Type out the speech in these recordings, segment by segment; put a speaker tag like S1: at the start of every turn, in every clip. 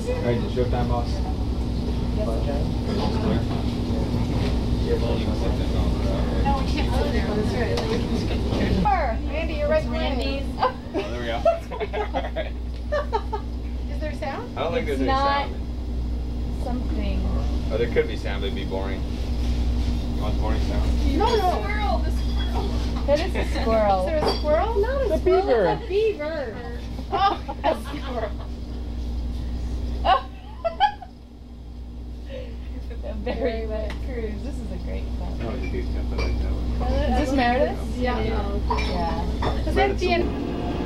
S1: Alright, it's showtime, boss.
S2: No, we can't sit there. That's right. Randy, you're right. Randy's.
S1: Oh, there we go.
S2: Is there sound?
S1: I don't think there's
S3: It's
S1: any
S3: not
S1: sound.
S3: something.
S1: Oh, there could be sound, but it'd be boring. You want boring sound?
S2: No, no. Squirrel, the squirrel.
S3: That is a squirrel.
S2: Is there a squirrel?
S3: Not a
S4: The
S3: squirrel.
S4: beaver.
S3: It's a beaver.
S2: Oh, a squirrel.
S3: Oh. A very wet cruise. This is a great fun.
S1: No, you do something like that one.
S3: Is this Meredith?
S2: Yeah.
S3: Yeah.
S2: Is that the end?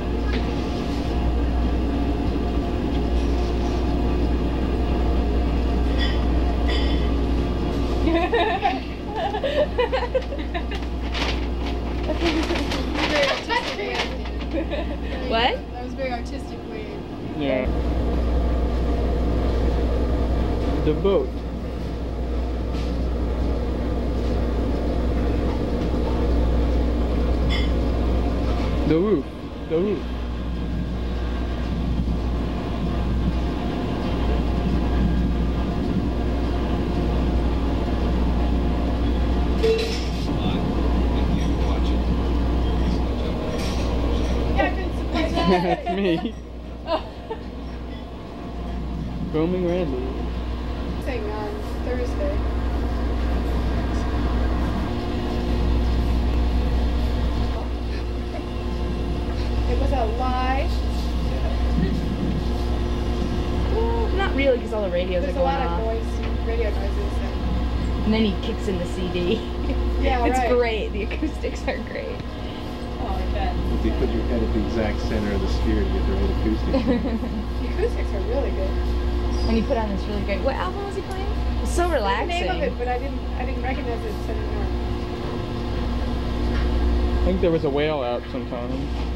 S2: Very artistic way.
S3: What?
S2: That was very artistic way.
S4: Yeah. The boat. The roof. The roof.
S2: Yeah, I've been surprised.
S4: That's me. Roaming Randy.
S2: Thing on Thursday. It was a lie.
S3: Well, not really, because all the radios
S2: There's
S3: are
S2: a
S3: going
S2: lot of
S3: off.
S2: noise, radio noises.
S3: And then he kicks in the CD.
S2: Yeah,
S3: It's
S2: right.
S3: great. The acoustics are great.
S1: If you put your head at the exact center of the sphere to get the right acoustics.
S2: The acoustics are really good.
S3: And he put on this really great. What album was he playing? It's so
S2: The
S3: relaxing.
S2: name of it, but I didn't recognize it anymore.
S4: I think there was a whale out sometime.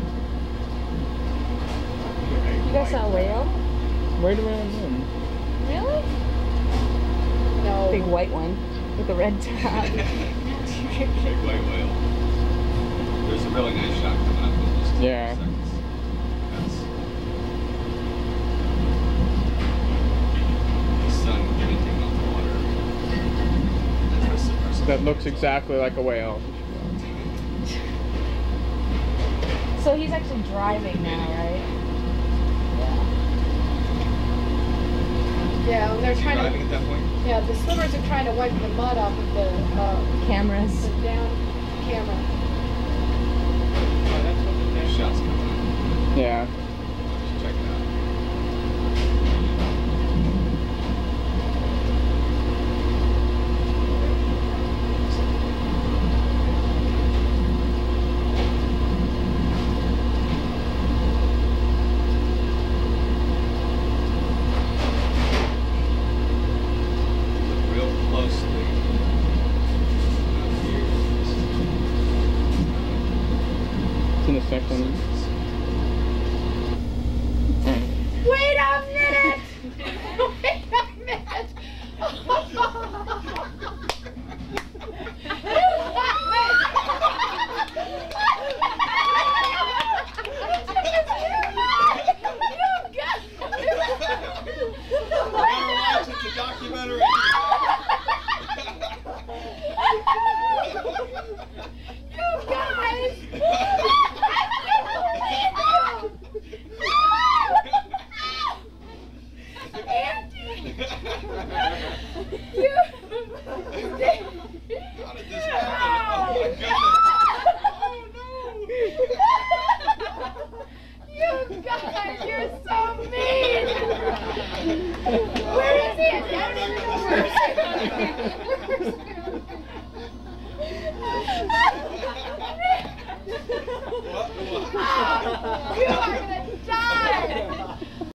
S3: You guys saw a whale?
S4: Right around then.
S3: Really?
S2: No.
S3: Big white one with a red top.
S1: Big white whale. There's a really nice shot coming up in just 2
S4: Yeah.
S1: seconds. That's the sun glinting off the water. That's our
S4: That looks exactly like a whale.
S3: So he's actually driving now, right?
S2: Yeah, and they're
S1: Is he
S2: trying
S1: driving
S2: to.
S1: at that point?
S2: Yeah, the swimmers are trying to wipe the mud off of the
S3: Cameras.
S2: down camera.
S1: Shots coming up.
S4: Yeah.
S1: Just check it out. Look real closely. Up here.
S4: It's in a second.
S2: Wait a minute! Wait a minute!
S1: It's a documentary.
S2: You guys! Andy! You!
S1: How did this happen? Oh my goodness.
S2: You guys, you're so mean! Where is he? I don't even know where he is.
S1: What?
S2: You are gonna